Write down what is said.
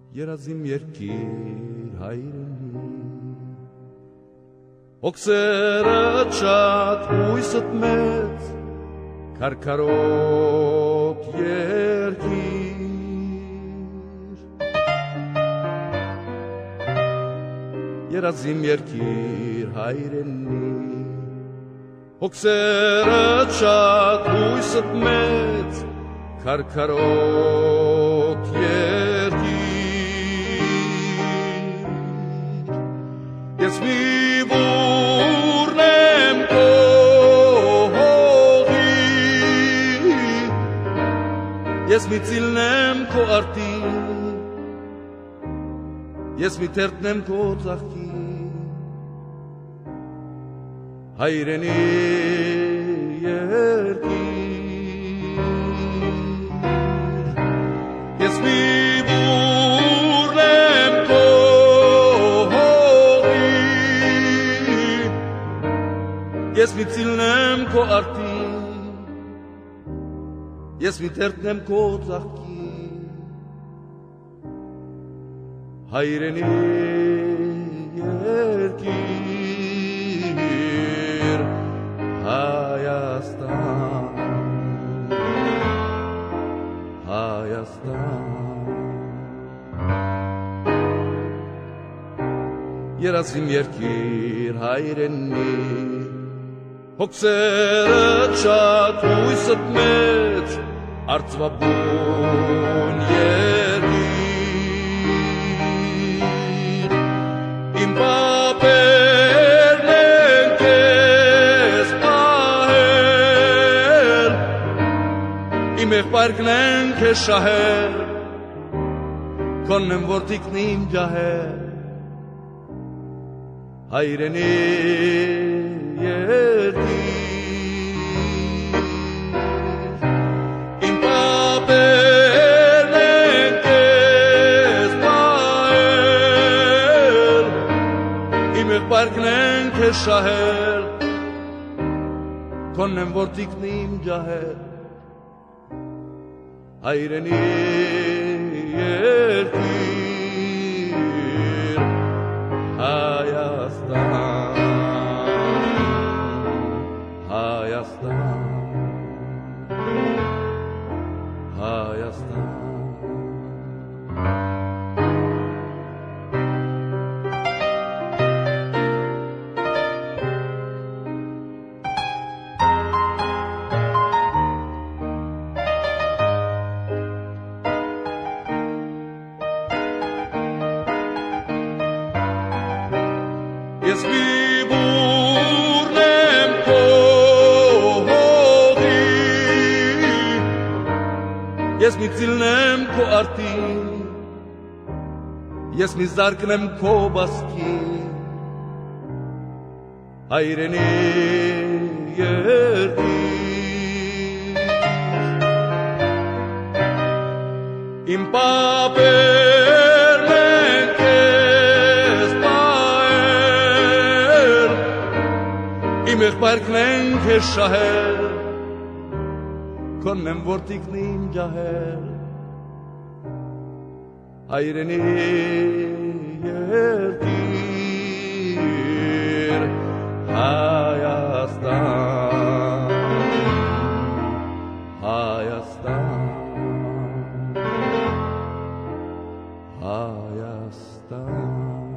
երազիմ երկիր հայրենի, հոգսերդ շատ հույսդ մեծ, քարքարոտ երկիր, երազիմ երկիր հայրենի, հոգսերդ շատ հույսդ մեծ, քարքարոտ երկիր, ես մի բուրն եմ քո հողի, ես մի ծիլն եմ քո արտի, ես մի թերթն եմ քո ծաղկի, հայրենի երկիր, ես մի բուրն եմ քո հողի, ես մի ծիլն եմ քո արտի, ես մի թերթն եմ քո ծաղկի, հայրենի երկիր, Հայաստան, Հայաստան, երազիմ երկիր հայրենի, հոգսերդ շատ հույսդ մեծ, արծվաբուն երկիր, իմ պապերն են քեզ պահել, իմ եղբայրքն են քեզ շահել, քոնն են որդիքն իմ ջահել, հայրենի երկիր, իմ պապերն են քեզ պահել, իմ եղբայրքն են քեզ շահել, քոնն են որդիքն իմ ջահել, հայրենի երկիր, Հայաստան, Հայաստան, Հայաստան, ես մի բուրն եմ քո հողի, ես մի ծիլն եմ քո արտի, ես մի զարկն եմ քո բասկի, հայրենի երկիր, իմ պապերն են քեզ պահել, իմ եղբայրքն են քեզ շահել, քոնն են որդիքն իմ ջահել, հայրենի երկիր, Հայաստան, Հայաստան, Հայաստան.